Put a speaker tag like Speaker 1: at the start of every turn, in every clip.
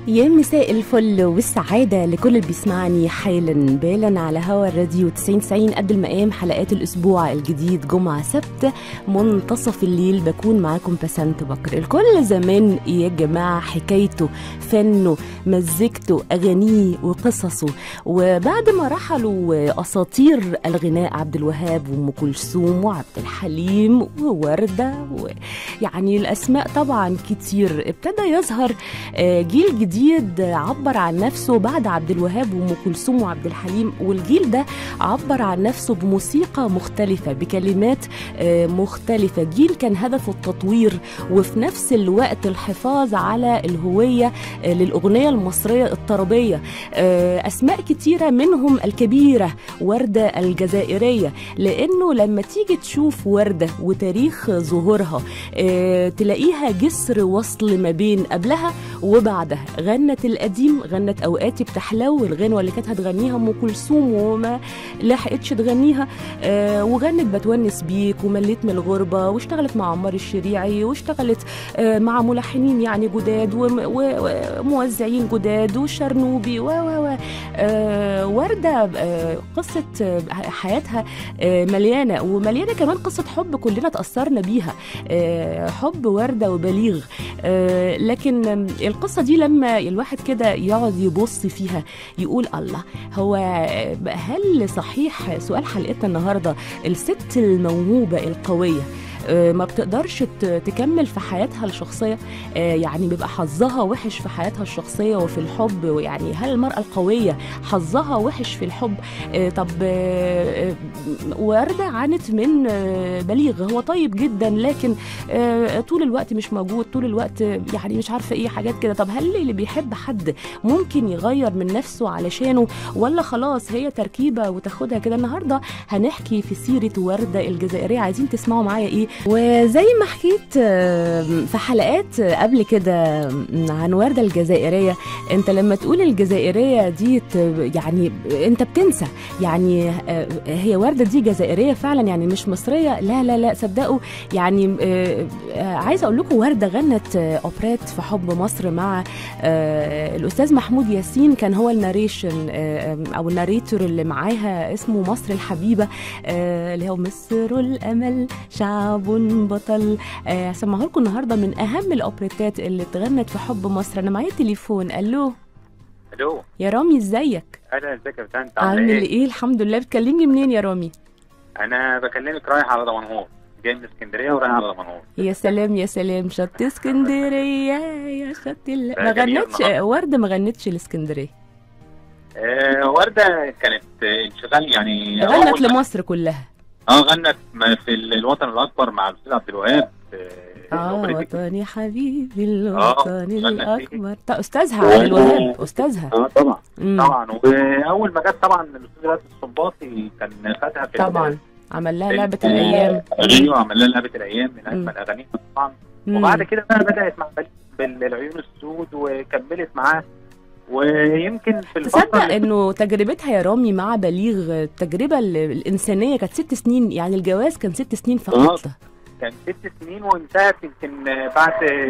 Speaker 1: يا مساء الفل والسعادة لكل اللي بيسمعني حالا بالا على هوا الراديو 90 قد المقام. حلقات الأسبوع الجديد جمعة سبت منتصف الليل بكون معاكم بسنت بكر. الكل زمان يا جماعة حكايته، فنه، مزيكته، أغانيه وقصصه. وبعد ما رحلوا أساطير الغناء عبد الوهاب وأم كلثوم وعبد الحليم ووردة يعني الأسماء طبعا كتير، ابتدى يظهر جيل جديد عبر عن نفسه بعد عبد الوهاب وأم كلثوم وعبد الحليم، والجيل ده عبر عن نفسه بموسيقى مختلفة بكلمات مختلفة. جيل كان هدفه التطوير وفي نفس الوقت الحفاظ على الهوية للأغنية المصرية الطربية. أسماء كتيرة منهم الكبيرة وردة الجزائرية، لأنه لما تيجي تشوف وردة وتاريخ ظهورها تلاقيها جسر وصل ما بين قبلها وبعدها. غنت القديم، غنت اوقاتي بتحلو، الغنوه اللي كانت هتغنيها ام كلثوم وما لحقتش تغنيها، وغنت بتونس بيك ومليت من الغربه، واشتغلت مع عمار الشريعي، واشتغلت مع ملحنين يعني جداد وموزعين جداد وشرنوبي ورده. قصه حياتها مليانه، ومليانه كمان قصه حب كلنا تاثرنا بيها، حب ورده وبليغ. لكن القصه دي لما الواحد كده يقعد يبص فيها يقول الله، هو هل صحيح سؤال حلقتنا النهارده الست الموهوبه القويه ما بتقدرش تكمل في حياتها الشخصية؟ يعني بيبقى حظها وحش في حياتها الشخصية وفي الحب. يعني هل المرأة القوية حظها وحش في الحب؟ طب وردة عانت من بليغ، هو طيب جدا لكن طول الوقت مش موجود، طول الوقت يعني مش عارفة ايه حاجات كده. طب هل اللي بيحب حد ممكن يغير من نفسه علشانه، ولا خلاص هي تركيبة وتاخدها كده؟ النهاردة هنحكي في سيرة وردة الجزائرية. عايزين تسمعوا معايا ايه؟ وزي ما حكيت في حلقات قبل كده عن وردة الجزائرية، انت لما تقول الجزائرية دي يعني انت بتنسى يعني هي وردة دي جزائرية فعلا، يعني مش مصرية. لا لا لا صدقوا. يعني عايزة اقول لكم وردة غنت اوبريت في حب مصر مع الاستاذ محمود ياسين، كان هو الناريشن او الناريتور اللي معاها، اسمه مصر الحبيبة، اللي هو مصر الامل شعب بطل. سمعه لكم النهارده من اهم الاوبريتات اللي اتغنت في حب مصر. انا معايا تليفون. الو يا رامي، ازيك؟
Speaker 2: اهلا، ازيك يا بسنت؟
Speaker 1: عامل ايه؟ الحمد لله. بتكلمني منين يا رامي؟
Speaker 2: انا بكلمك رايح على دمنهور، جاي من اسكندريه ورايح على دمنهور.
Speaker 1: يا سلام يا سلام، شط اسكندريه يا شط ما غنتش ورده، ما غنتش الاسكندريه.
Speaker 2: ورده كانت انشغال يعني،
Speaker 1: غنت لمصر كلها.
Speaker 2: غنت في الوطن الاكبر مع الاستاذ عبد الوهاب.
Speaker 1: وطني حبيبي الوطن الاكبر. استاذها عبد الوهاب، استاذها.
Speaker 2: طبعا طبعا. واول ما جت طبعا الاستاذ راتب السنباطي كان خدها في
Speaker 1: طبعا، عمل لها لعبه الايام.
Speaker 2: ايوه، عمل لها لعبه الايام من اجمل اغانيها طبعا. وبعد كده بقى بدات مع بالعيون السود وكملت معاه. ويمكن في
Speaker 1: تصدق انه تجربتها يا رامي مع بليغ التجربه الانسانيه كانت 6 سنين، يعني الجواز كان 6 سنين فقط.
Speaker 2: كان 6 سنين وانتهت يمكن بعد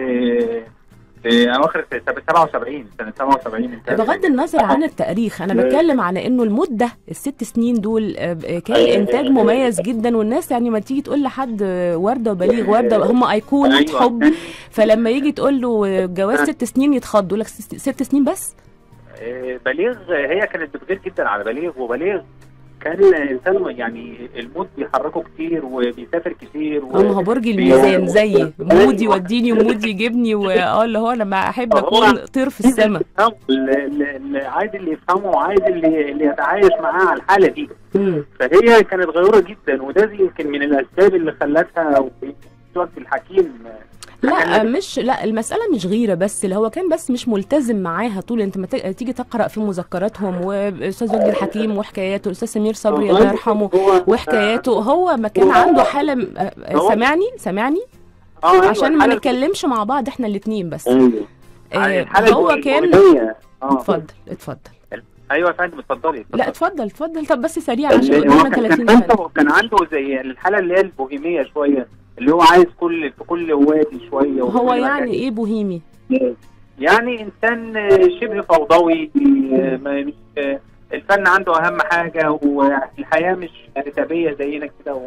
Speaker 2: في اواخر سنه 77
Speaker 1: بغض ورده عن التاريخ، انا بتكلم على انه المده ال6 سنين دول كان انتاج مميز جدا. والناس يعني ما تيجي تقول لحد ورده وبليغ، ورده هم ايقونه حب، فلما يجي تقول له جواز 6 سنين يتخض، يقول لك 6 سنين بس.
Speaker 2: بليغ هي كانت بتغير جدا على بليغ، وبليغ كان انسان يعني المود بيحركه كتير وبيسافر كتير
Speaker 1: هو برج الميزان زيي، مودي يوديني ومودي يجيبني، اللي هو لما احب اكون طير في السماء.
Speaker 2: عايز اللي يفهمه وعايز اللي يتعايش معاه على الحاله دي. فهي كانت غيوره جدا، وده يمكن من الاسباب اللي خلتها في وقت الحكيم.
Speaker 1: لا المسألة مش غيرة بس، اللي هو كان بس مش ملتزم معاها طول. انت ما تيجي تقرأ في مذكراتهم، واستاذ وجدي الحكيم وحكاياته، الاستاذ سمير صبري الله يرحمه وحكاياته، هو ما كان عنده حالة. سامعني عشان ما نتكلمش مع بعض احنا الاثنين بس. هو كان اتفضل.
Speaker 2: ايوه يا فندم، اتفضلي.
Speaker 1: لا اتفضل. طب بس سريع عشان قدامنا 30 ثانية.
Speaker 2: كان عنده زي الحالة اللي هي البوهيمية شوية، اللي هو عايز في كل وادي شويه.
Speaker 1: هو يعني ايه بوهيمي؟
Speaker 2: يعني انسان شبه فوضوي، مش الفن عنده اهم حاجه، والحياه مش رتابيه زينا كده.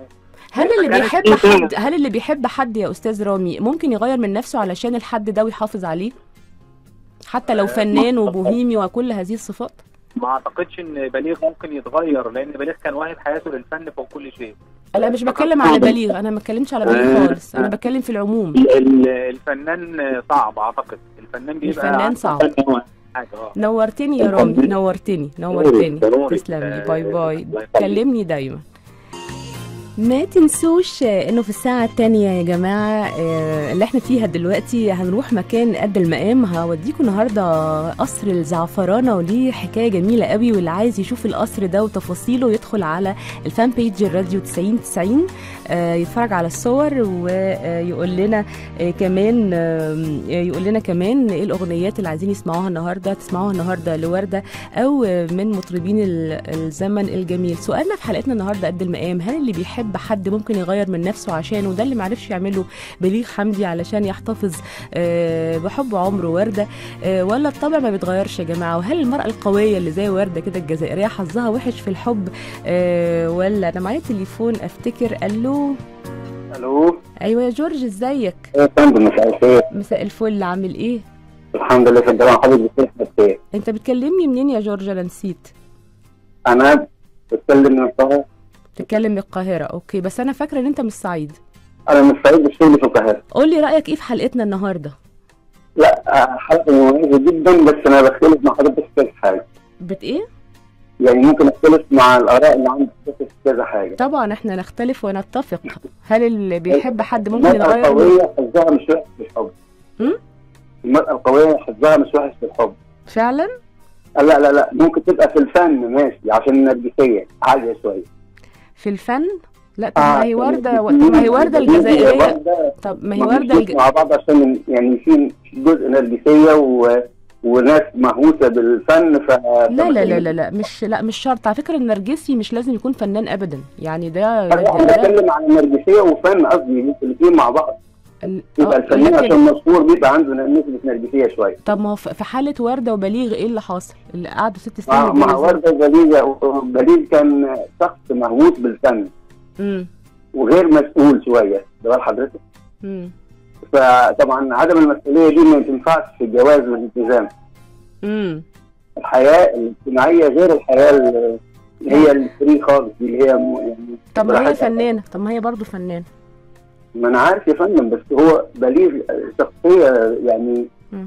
Speaker 1: هل اللي بيحب حد يا استاذ رامي ممكن يغير من نفسه علشان الحد ده ويحافظ عليه حتى لو فنان وبوهيمي وكل هذه الصفات؟
Speaker 2: ما اعتقدش ان بليغ ممكن يتغير، لان بليغ كان واهب حياته للفن فوق كل شيء.
Speaker 1: انا مش بتكلم على بليغ، انا ما بتكلمش على بليغ خالص، انا بتكلم في العموم.
Speaker 2: الفنان صعب، اعتقد الفنان بيبقى
Speaker 1: الفنان صعب. نورتني يا رامي، نورتني تسلم لي، باي باي، كلمني دايما. ما تنسوش انه في الساعة الثانية يا جماعة اللي احنا فيها دلوقتي هنروح مكان قد المقام. هوديكم النهاردة قصر الزعفرانة، وليه حكاية جميلة قوي، واللي عايز يشوف القصر ده وتفاصيله يدخل على الفان بيج الراديو 9090 يتفرج على الصور، ويقول لنا كمان ايه الاغنيات اللي عايزين تسمعوها النهارده لوردة او من مطربين الزمن الجميل. سؤالنا في حلقتنا النهارده قد المقام: هل اللي بيحب حد ممكن يغير من نفسه عشانه؟ ده اللي معرفش يعمله بليغ حمدي علشان يحتفظ بحب عمره وردة، ولا الطبع ما بيتغيرش يا جماعه؟ وهل المرأة القوية اللي زي وردة كده الجزائرية حظها وحش في الحب، ولا؟ انا معايا تليفون افتكر. الو ايوه يا جورج، ازيك؟
Speaker 3: يا فندم مساء الخير.
Speaker 1: مساء الفل، عامل ايه؟
Speaker 3: الحمد لله. فندم حضرتك بخير.
Speaker 1: انت بتكلمني منين يا جورج؟ انا نسيت.
Speaker 3: انا بتكلم من القاهرة.
Speaker 1: بتتكلم من القاهرة، اوكي، بس انا فاكرة ان انت من الصعيد.
Speaker 3: انا من الصعيد بالشغل في القاهرة.
Speaker 1: قول لي رأيك ايه في حلقتنا النهاردة؟
Speaker 3: لا حلقة مميزة جدا، بس انا بختلف مع حضرتك في كذا حاجة.
Speaker 1: ايه؟
Speaker 3: يعني ممكن اختلف مع الآراء اللي عندك في كذا حاجة.
Speaker 1: طبعا احنا نختلف ونتفق. هل اللي بيحب حد ممكن يغير؟
Speaker 3: المرأة القوية حظها مش وحش في الحب. المرأة القوية حظها مش وحش في الحب.
Speaker 1: فعلا؟
Speaker 3: لا ممكن تبقى في الفن ماشي عشان النرجسية عالية شوية.
Speaker 1: في الفن؟ لا طب ما هي وردة الجزائرية. طب ما هي وردة
Speaker 3: مع بعض عشان يعني في جزء نرجسية وناس مهووسة بالفن.
Speaker 1: لا مش شرط على فكرة. النرجسي مش لازم يكون فنان ابدا، يعني ده
Speaker 3: انا بتكلم عن النرجسية وفن، قصدي الاثنين مع بعض. يبقى الفنان عشان مشهور بيبقى عنده نسبة نرجسية شوية.
Speaker 1: طب ما هو في حالة وردة وبليغ ايه اللي حاصل؟ اللي قعدوا 6 سنين
Speaker 3: مع وردة وبليغ كان شخص مهووس بالفن وغير مسؤول شوية، ده بال حضرتك. فطبعا عدم المسؤولية دي ما تنفعش في الجواز والالتزام. الحياة الاجتماعية غير الحياة اللي هي الفري خالص دي، اللي هي يعني.
Speaker 1: طب ما هي فنانة، طب ما هي برضه فنانة.
Speaker 3: ما انا عارف يا فندم، بس هو بليغ شخصية يعني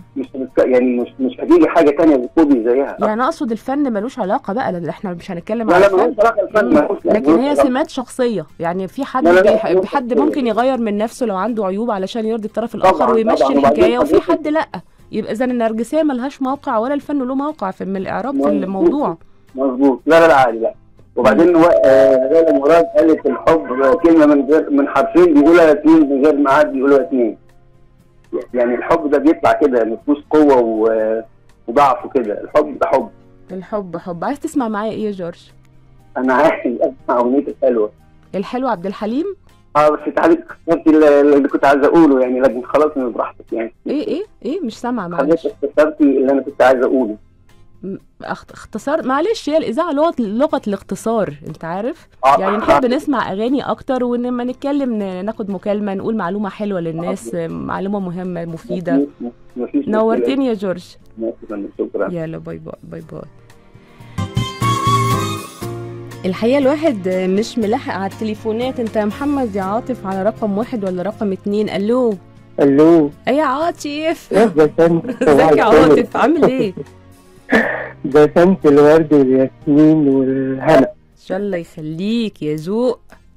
Speaker 3: مش هتيجي حاجة تانية بتكون زيها.
Speaker 1: يعني اقصد الفن ملوش علاقة بقى، لا احنا مش هنتكلم
Speaker 3: على الفن. لا الفن ملوش،
Speaker 1: لكن هي سمات شخصية. يعني في حد ممكن يغير من نفسه لو عنده عيوب علشان يرضي الطرف الاخر ويمشي الحكاية، وفي حد لا. يبقى اذا النرجسية ملهاش موقع ولا الفن له موقع في الاعراب في الموضوع.
Speaker 3: مظبوط. لا عادي. لا وبعدين ليلى مراد قالت الحب كلمة من حرفين بيقولها 2، من غير ميعاد بيقولها 2. يعني الحب ده بيطلع كده مفيهوش قوة وضعف وكده. الحب ده حب.
Speaker 1: حب. عايز تسمع معايا ايه يا جورج؟
Speaker 3: انا عايز اسمع اغنية
Speaker 1: الحلوة عبد الحليم.
Speaker 3: بس تعالي اخترتي اللي كنت عايز اقوله يعني، لكن خلاص من براحتك يعني.
Speaker 1: ايه مش سامعة معلش.
Speaker 3: حضرتك اخترتي اللي انا كنت عايز اقوله.
Speaker 1: اختصار معلش، هي الاذاعه لغه الاختصار، انت عارف. يعني نحب نسمع اغاني اكتر، ولما نتكلم ناخد مكالمه نقول معلومه حلوه للناس، معلومه مهمه مفيده. نورتني يا جورج.
Speaker 3: شكرا.
Speaker 1: يلا باي باي باي باي. الحقيقه الواحد مش ملاحق على التليفونات. انت يا محمد يا عاطف على رقم 1 ولا رقم 2؟ الو ايه يا عاطف؟ ازيك يا عاطف، عامل ايه؟
Speaker 4: بسمت الورد والياسمين والهنا.
Speaker 1: ان شاء الله يخليك يا ذوق.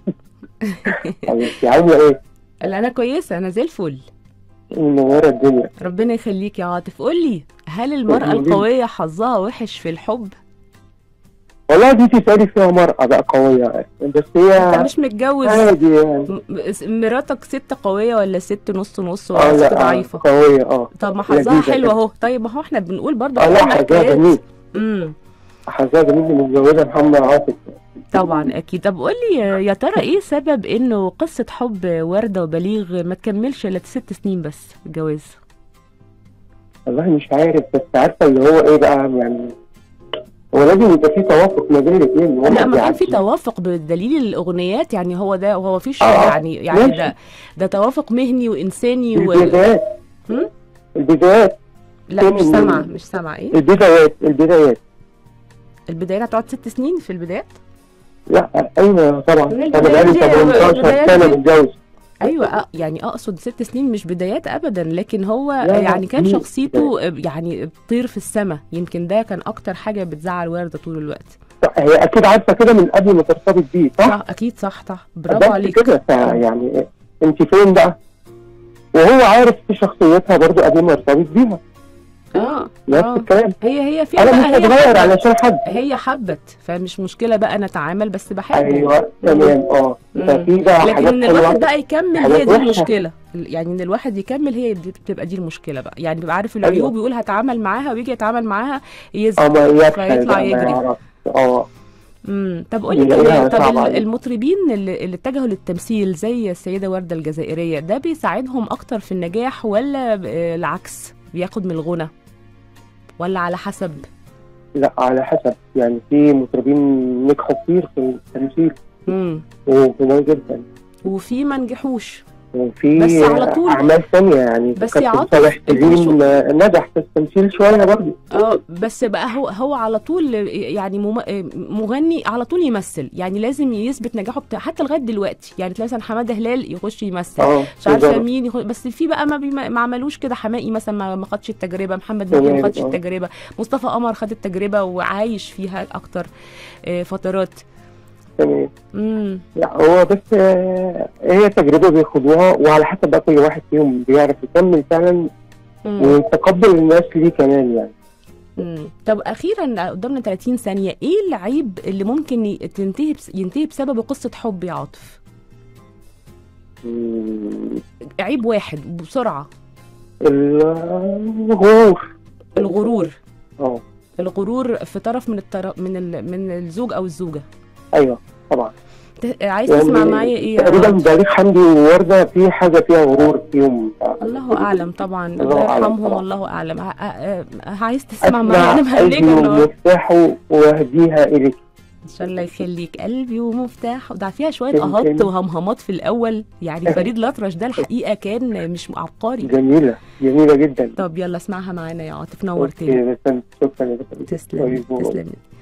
Speaker 4: عامله ايه؟
Speaker 1: انا كويسه، انا زي الفل.
Speaker 4: منوره الدنيا.
Speaker 1: ربنا يخليك يا عاطف. قول لي، هل المرأة القوية حظها وحش في الحب؟
Speaker 4: والله دي تسألي فيها مرأة بقى قوية، بس هي
Speaker 1: انت مش متجوز
Speaker 4: عادي يعني.
Speaker 1: مراتك ست قوية ولا ست نص ولا ست ضعيفة؟
Speaker 4: قوية.
Speaker 1: طب ما حظها حلو اهو. طيب ما هو احنا بنقول برضه
Speaker 4: لا حظها جميل. حظها جميل، متجوزة محمد عاطف.
Speaker 1: طبعا اكيد. طب قول لي يا ترى ايه سبب انه قصة حب وردة وبليغ ما تكملش الا 6 سنين بس الجواز؟
Speaker 4: والله مش عارف، بس عارفه اللي هو ايه بقى يعني، هو لازم يبقى في توافق ما بين الاثنين.
Speaker 1: لا، ما كان في توافق بدليل الاغنيات يعني، هو ده وهو فيش يعني
Speaker 4: ماشي.
Speaker 1: ده توافق مهني وانساني
Speaker 4: البدايات. البدايات.
Speaker 1: لا مش سامعه ايه؟
Speaker 4: البدايات
Speaker 1: البدايات هتقعد 6 سنين في البدايات؟
Speaker 4: لا ايوه طبعا، انا
Speaker 1: البدايات
Speaker 4: بقالي
Speaker 1: دي-
Speaker 4: 18 سنه متجوز.
Speaker 1: ايوه يعني اقصد 6 سنين مش بدايات ابدا، لكن هو
Speaker 4: لا،
Speaker 1: يعني كان
Speaker 4: دي
Speaker 1: شخصيته يعني طير في السماء، يمكن ده كان اكتر حاجه بتزعل وردة طول الوقت.
Speaker 4: هي اكيد عارفه كده من قبل ما ترتبط بيه، صح؟
Speaker 1: اكيد صح برافو عليك
Speaker 4: كده يعني انت فين بقى؟ وهو عارف في شخصيتها برضو قبل ما يرتبط بيها. نفس الكلام.
Speaker 1: هي فيها
Speaker 4: انا
Speaker 1: بقى،
Speaker 4: مش هتغير علشان حد.
Speaker 1: هي حبت، فمش مشكله بقى نتعامل بس بحبه.
Speaker 4: ايوه تمام. في بقى
Speaker 1: لكن
Speaker 4: حاجات
Speaker 1: ان
Speaker 4: حلوة،
Speaker 1: الواحد بقى يكمل هي
Speaker 4: حاجات
Speaker 1: دي
Speaker 4: وحشة.
Speaker 1: المشكله، يعني ان الواحد يكمل هي بتبقى دي المشكله بقى، يعني بيبقى عارف العيوب
Speaker 4: أيوة.
Speaker 1: ويقول هتعامل معاها ويجي يتعامل معاها يزهق فيطلع يجري. طب قولي كمان، طب المطربين اللي اتجهوا للتمثيل زي السيده ورده الجزائريه، ده بيساعدهم اكتر في النجاح ولا العكس بياخد من الغنى، ولا على حسب؟
Speaker 4: لا على حسب، يعني في مطربين نجحوا كتير في التمثيل وجمال جدا،
Speaker 1: وفي ما نجحوش،
Speaker 4: وفي
Speaker 1: بس على طول
Speaker 4: اعمال ثانيه يعني.
Speaker 1: بس يا عاطف
Speaker 4: صالح سليم نجح في التمثيل شويه برضه.
Speaker 1: بس بقى هو على طول يعني مغني على طول يمثل، يعني لازم يثبت نجاحه حتى لغايه دلوقتي، يعني تلاقي مثلا حماده هلال يخش يمثل، مش عارفه مين بس في بقى ما عملوش كده. حماقي مثلا ما خدش التجربه، محمد مكي ما خدش التجربه، مصطفى قمر خد التجربه وعايش فيها اكتر فترات.
Speaker 4: تمام. لا هو بس هي تجربه بياخدوها، وعلى حسب بقى كل واحد فيهم بيعرف يكمل فعلا ويتقبل الناس ليه كمان يعني.
Speaker 1: طب اخيرا قدامنا 30 ثانيه، ايه العيب اللي ممكن ينتهي بسبب قصه حب يا عاطف؟ عيب واحد بسرعه. الغرور الغرور في طرف من الزوج او الزوجه.
Speaker 4: ايوه طبعا.
Speaker 1: عايز تسمع معايا ايه؟
Speaker 4: تقريبا بليغ حمدي ووردة في حاجه فيها غرور فيهم.
Speaker 1: الله اعلم طبعا، الله يرحمهم والله اعلم. عايز تسمع معايا؟ انا مهلكه
Speaker 4: ومفتاحه واهديها اليك.
Speaker 1: ان شاء الله يخليك قلبي ومفتاحه. ده فيها شويه اهات وهمهمات في الاول، يعني فريد الأطرش ده الحقيقه كان مش عبقري.
Speaker 4: جميله جدا.
Speaker 1: طب يلا اسمعها معانا يا عاطف، نورتني.
Speaker 4: شكرا.
Speaker 1: تسلم.